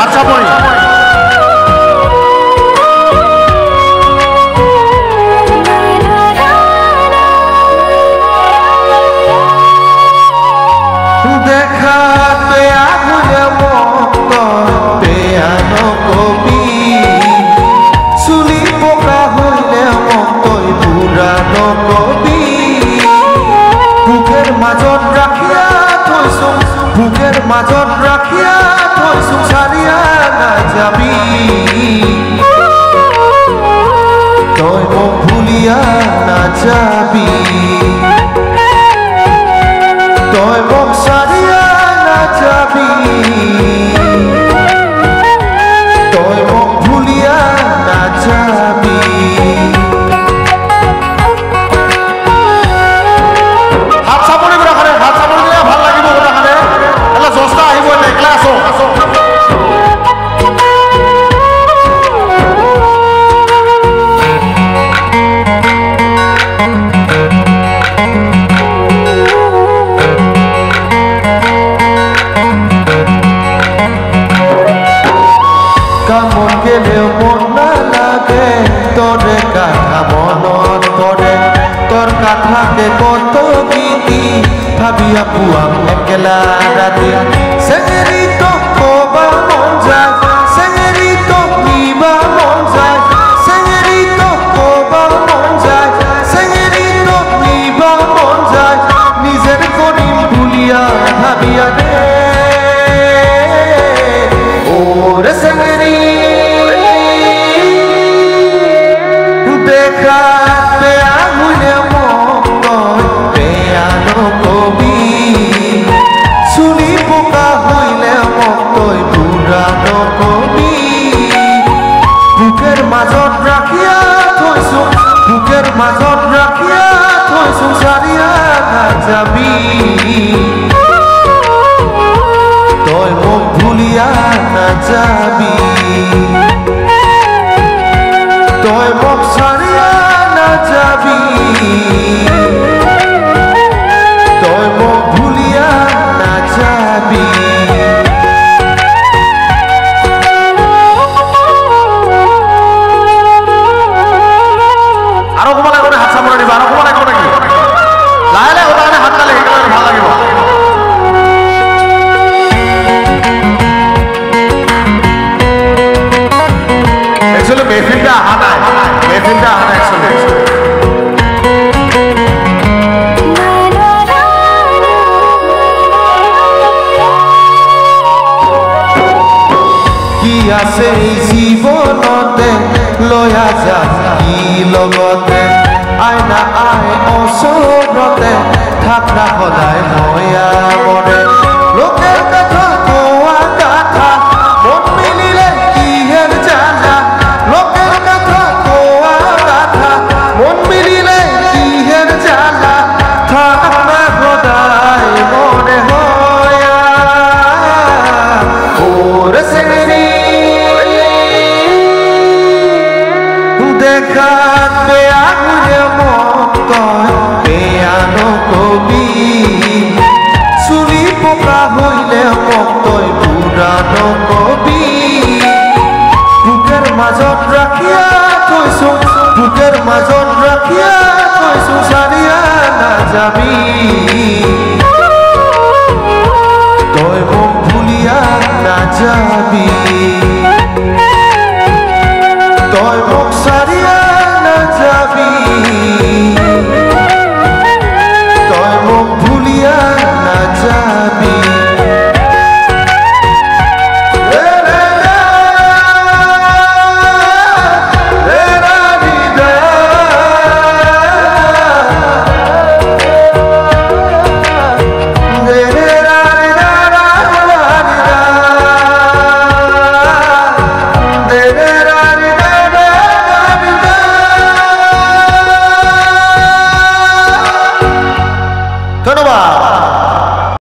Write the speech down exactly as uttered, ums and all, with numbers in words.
হাত চাপৰি মাজত ৰাখিয়া থৈছো চাৰিয়া নাযাবি তই মোক ভুলিয়া নাযাবি তই মোক চাৰিয়া নাযাবি তই মোক ভুলিয়া নাযাবি হাত চাপৰি কৰা খানে হাত চাপৰি দিলে ভাল লাগিব কথা খানে এলা জস্তা আহিব নে ক্লাছ কামত গেলেও মন নালাগে তোরে কথা মনত পড়ে তোর কথাকে কত গীতি ভাবিয়া পুয়াম একলা রাতে সেগেরি তো কবা মন যায় সেগেরি তো নিবা মন যায় সেগেরি তো কবা মন যায় সেগেরি তো নিবা মন যায় নিজের করিম ভুলিয়া ভাবিয়া রে ওরে সেগেরি মাজত ৰাখিয়া থৈছো বুকেৰ মাজত ৰাখিয়া থৈছো চাৰিয়া নাযাবি তই মোক ভুলিয়া নাযাবি তই মোক চাৰিয়া নাযাবি তই মোক ভুলিয়া নাযাবি মেহফিলটা আহা নাই মেহফিলটা আহা নাই কি আছে জীৱনতে লয়া যা কি লগতে আইনা আই ওচৰতে থাকা সদায় ময়া মনে লোকে কথা কোৱা কথা মন মিলিলে কিহেৰ জানা লোকে কথা কোৱা কথা মন মিলিলে কিহেৰ জানা থাকা সদায় মনে হয়া ওরে সেগেরি দেখাত বেয়া হলে মন তই বেয়া নকবি চুলি পকা হইলে মোক তই বুঢ়া নকবি বুকের মাজত ৰাখিয়া থৈছো বুকের মাজত ৰাখিয়া থৈছো চাৰিয়া নাযাবি তই মোক ভুলিয়া নাযাবি তই মোক চাৰিয়া নাযাবি